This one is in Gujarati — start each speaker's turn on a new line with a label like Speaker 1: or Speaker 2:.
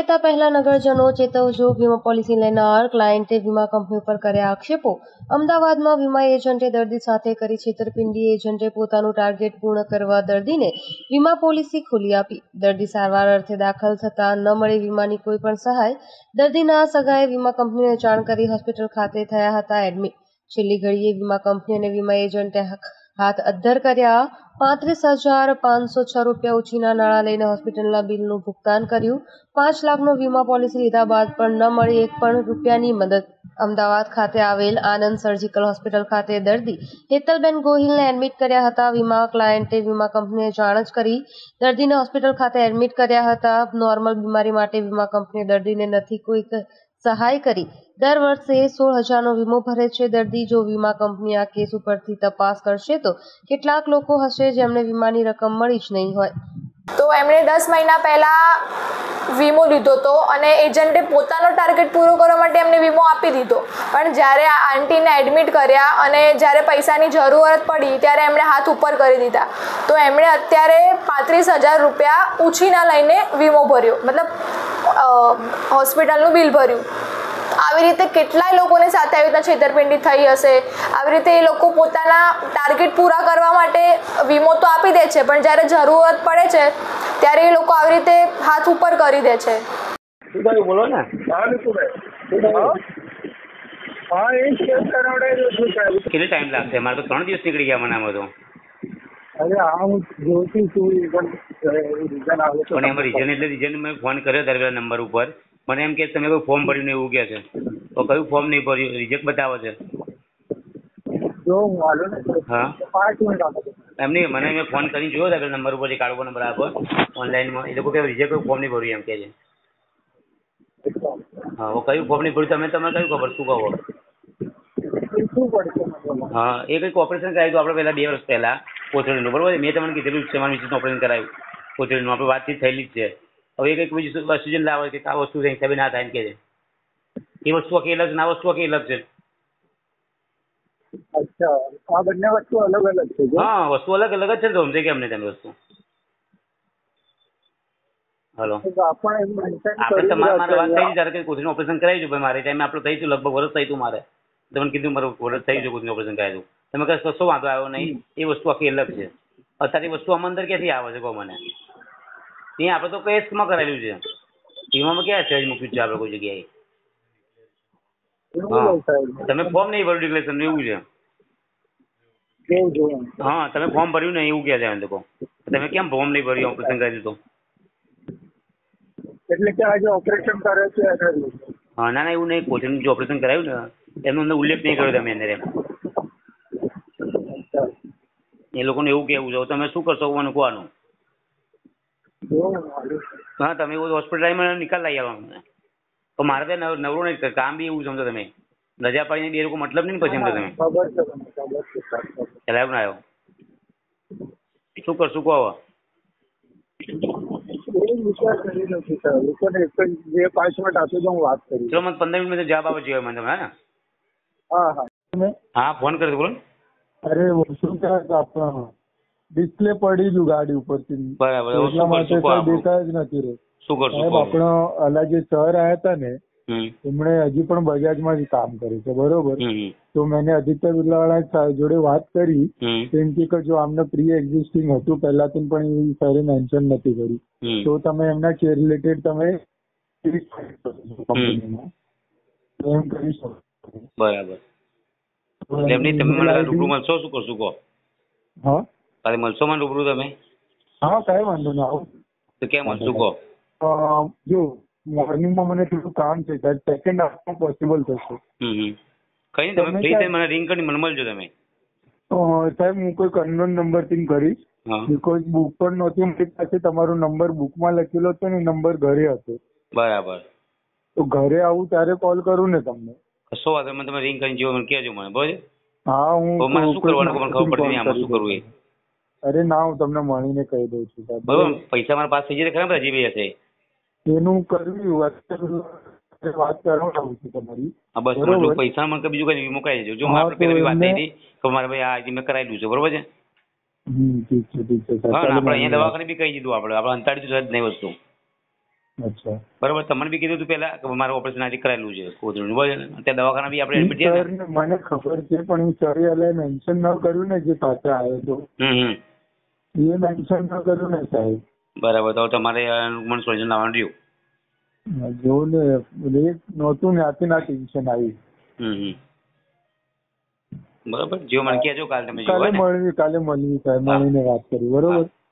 Speaker 1: કહેતા પહેલા નગરજનો ચેતવજો, વીમા પોલિસી લેનાર ક્લાયન્ટે વીમા કંપની ઉપર કર્યા આક્ષેપો। અમદાવાદમાં વીમા એજન્ટે દર્દી સાથે કરી છેતરપિંડી। એજન્ટે પોતાનું ટાર્ગેટ પૂર્ણ કરવા દર્દીને વીમા પોલિસી ખોલી આપી। દર્દી સારવાર અર્થે દાખલ થતા ન મળી વીમાની કોઈ પણ સહાય। દર્દીના સગાએ વીમા કંપનીને જાણ કરી હોસ્પિટલ ખાતે થયા હતા એડમિટ। છેલ્લી ઘડીએ વીમા કંપની અને વીમા એજન્ટે હાથ અદ્ધર કર્યા। 35,506 રૂપિયા ઉછીના નાણાં લઈને હોસ્પિટલના બિલનું ભુગતાન કર્યું। 5 લાખનો વીમા પોલિસી લીધા બાદ પણ ન મળી એક પણ રૂપિયાની મદદ। અમદાવાદ ખાતે આવેલ આનંદ સર્જિકલ હોસ્પિટલ ખાતે દર્દી હેતલબેન ગોહિલને એડમિટ કર્યા હતા। વીમા ક્લાયન્ટે વીમા કંપનીને જાણ જ કરી દર્દીને હોસ્પિટલ ખાતે એડમિટ કર્યા હતા। નોર્મલ બીમારી માટે વીમા કંપનીએ દર્દીને નથી કોઈ સહાય કરી। દર વર્ષે 16,000નો વીમો ભરે છે દર્દી। જો વીમા કંપની આ કેસ ઉપરથી તપાસ કરશે તો કેટલાક લોકો હશે જેમને વીમાની રકમ મળી જ નહીં હોય।
Speaker 2: તો એમણે 10 મહિના પહેલાં વીમો લીધો હતો અને એજન્ટે પોતાનો ટાર્ગેટ પૂરો કરવા માટે એમને વીમો આપી દીધો, પણ જ્યારે આ આંટીને એડમિટ કર્યા અને જ્યારે પૈસાની જરૂરત પડી ત્યારે એમણે હાથ ઉપર કરી દીધા। તો એમણે અત્યારે 35,000 રૂપિયા ઉછીના લઈને વીમો ભર્યો, મતલબ હોસ્પિટલનું બિલ ભર્યું। આવી રીતે કેટલાય લોકોની સાથે આવી રીતના છેતરપિંડી થઈ હશે। આવી રીતે એ લોકો પોતાના ટાર્ગેટ પૂરા કરવા માટે વીમો તો આપી દે છે, પણ જ્યારે જરૂરત પડે છે ત્યારે એ લોકો આવી રીતે હાથ ઉપર કરી દે છે।
Speaker 3: બોલો ને। કેટલો ટાઈમ લાગશે? મારે તો 3 દિવસ નીકળી ગયા મને આમાં તો।
Speaker 4: અરે હા, હું જોઈતી છું પણ
Speaker 3: એમાં રીઝન એટલે રીઝન મેં ફોન કર્યો ત્યારે પેલા નંબર ઉપર મને એમ કે તમે કોઈ ફોર્મ ભર્યું ને એવું કહે છે। તો કયું ફોર્મ નહીં ભર્યું? રિજેક્ટ બતાવે છે। હા એમ નહીં, મને મેં ફોન કરીને જોયો હતા પેલા નંબર ઉપર જે કાઢવો નંબર આપો ઓનલાઈનમાં, એ લોકો કે રિજેક્ટ ફોર્મ નહીં ભર્યું એમ કહે છે। હા કયું ફોર્મ નહીં ભર્યું? તમારે કયું ખબર? શું કહો? હા એ કંઈક ઓપરેશન કરાવ્યું હતું આપણે પહેલાં 2 વર્ષ પહેલાં કોથળીનું, બરાબર? મેં તમને કીધેલું છે મારું વિશેષનું ઓપરેશન કરાવ્યું કોથળીનું, આપણે વાતચીત થયેલી જ છે। હવે એ કંઈક બીજું વસ્તુ લાવે કે આ વસ્તુ હિસાબે ના થાય એમ કહે છે। એ વસ્તુ આખી અલગ છે ને આ વસ્તુ આખી અલગ છે।
Speaker 4: અચ્છા, આ બંને વસ્તુ અલગ અલગ છે?
Speaker 3: હા વસ્તુ અલગ અલગ જ છે ને, તો સમજે કેમ નહીં તમે વસ્તુ? હલો, આપણે તમારે મારે વાત થઈ ત્યારે કે કોથળીનું ઓપરેશન કરાવી છું ભાઈ, મારે ટાઈમે આપણે થઈ છું, લગભગ વર્ષ થઈ હતું મારે, તમને કીધું મારું વર્ષ થઈ ગયું કોથળીનું ઓપરેશન કરાવ્યું। તમે કશો કશો વાંધો આવ્યો નહીં, એ વસ્તુ આખી અલગ છે। અત્યારે એ વસ્તુ આમાં અંદર ક્યાંથી આવે છે કહો મને? ત્યાં આપણે તો કેસમાં કરાવેલું છે, વીમામાં ક્યાં સહેજ મૂક્યું છે આપણે કોઈ જગ્યાએ? હા તમે ફોર્મ નહીં ભર્યું ડિક્લેરેશન એવું છે। હા તમે ફોર્મ ભર્યું ને એવું કહે છે લોકો, તમે કેમ ફોર્મ નહીં ભર્યું ઓપરેશન કરી દીધું?
Speaker 4: એટલે કે આજે ઓપરેશન કરે છે?
Speaker 3: હા ના એવું નહીં, કોથળીનું જે ઓપરેશન કરાવ્યું ને એનો અંદર ઉલ્લેખ નહીં કર્યો તમે અંદર એમ, એ લોકોને એવું કહેવું છે। તમે શું કરશો મને કહેવાનું? હા તમે એવું હોસ્પિટલ આવીને નિકાલ લઈ આવવાનો, તો મારે ત્યાં નવરું નહીં, કામ બી એવું સમજો તમે, રજા પાડીને 2 લોકો મતલબ નહીં પછી એમ તો તમે ખ્યાલ ના આવ્યો? શું કરશું કહો હવે? ચલો મને 15 મિનિટ જવાબ આપો જોઈએ મને તમે। હા ફોન કરી દો, બોલો।
Speaker 4: અરે શું કહેવાય, ડિસ્પ્લે પડી ગયું ગાડી ઉપરથી,
Speaker 3: બરાબર,
Speaker 4: એટલા માટે કઈ દેખાય જ નથી રહ્યું।
Speaker 3: શું કરશું?
Speaker 4: આપણો અલા જે સર આયા હતા ને એમણે હજી પણ બજાજમાં જ કામ કર્યું છે, બરોબર? તો મેં આદિત્ય બિરલાવાળા જોડે વાત કરી, એમ કે જો આમને પ્રી એક્ઝિસ્ટિંગ હતું પહેલાથી પણ એ સરે મેન્શન નથી કર્યું, તો તમે એમના કેર રિલેટેડ તમે એમ કરી શકો।
Speaker 3: બરાબર, એમની તમે મને રૂબરૂ મળશો? શું કરશું કહો?
Speaker 4: હા
Speaker 3: કાલે મળશો મને રૂબરૂ તમે?
Speaker 4: હા કઈ વાંધો ના, આવો
Speaker 3: તો કેમ મળશું કહો?
Speaker 4: જો મોર્નિંગમાં મને થોડું કામ છે, સેકન્ડ હાફમાં પોસિબલ થશે?
Speaker 3: કઈ નહીં, તમે ફ્રી થઈને મને રિંગ કરીને મને મળજો તમે।
Speaker 4: સાહેબ હું કોઈ અનનોન નંબરથી કરીશ, બીકોઝ બુક પણ નહોતી મારી પાસે, તમારો નંબર બુકમાં લખેલો હતો ને નંબર ઘરે હતો।
Speaker 3: બરાબર,
Speaker 4: તો ઘરે આવું ત્યારે કોલ કરું ને તમને?
Speaker 3: કશો વાંધો નહીં, તમે રિંગ કરીને જેવો મને કહેજો મને, બરાબર?
Speaker 4: હા હું
Speaker 3: મને શું કરવાનું મને ખબર પડતી નહીં આમાં શું કરવું એ।
Speaker 4: અરે ના હું તમને મળીને કહી દઉં છું સાહેબ,
Speaker 3: બરાબર? પૈસા મારા પાસે થઈ જાય ખરા હજી બી હશે
Speaker 4: એનું કરવી વાત કરાવડાવું છું તમારી।
Speaker 3: હા બસ મને પૈસા મને બીજું કઈ મુકાઈ દેજો। જો આપણે પેલા વાત થઈ હતી કે મારે ભાઈ આ મેં કરાવી છે, બરોબર છે?
Speaker 4: ઠીક છે ઠીક છે।
Speaker 3: હા આપણે અહીંયા દવાખાને બી કહી દીધું, આપણે અંતાડી દીધું જ નહીં વસ્તુ।
Speaker 4: અચ્છા
Speaker 3: બરોબર. તમને બી કીધું હતું પહેલા કે મારું ઓપરેશન આજે કરાયેલું છે કોથળીનું, બરાબર. ત્યાં દવાખાના બી આપણે એડમિટ થયા ને.
Speaker 4: મને ખબર છે પણ એ સરે એટલે મેન્શન ન કર્યું ને જે સાથે આવ્યો હતો એ મેન્શન ન કર્યું ને સાહેબ.
Speaker 3: બરાબર. તો તમારે મને સોલ્યુશન લાવવાનું રહ્યું.
Speaker 4: જો ને એ નહોતું ને આથી ના ટેન્શન આવી.
Speaker 3: બરાબર. જો મને કહેજો કાલે તમે
Speaker 4: કાલે મળવી સાહેબ, મળીને વાત કરી. બરોબર.